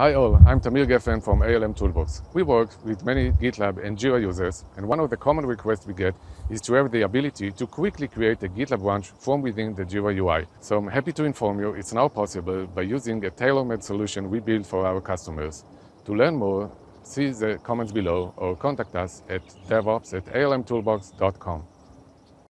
Hi all, I'm Tamir Geffen from ALM Toolbox. We work with many GitLab and Jira users, and one of the common requests we get is to have the ability to quickly create a GitLab branch from within the Jira UI. So I'm happy to inform you it's now possible by using a tailor-made solution we built for our customers. To learn more, see the comments below or contact us at devops@almtoolbox.com.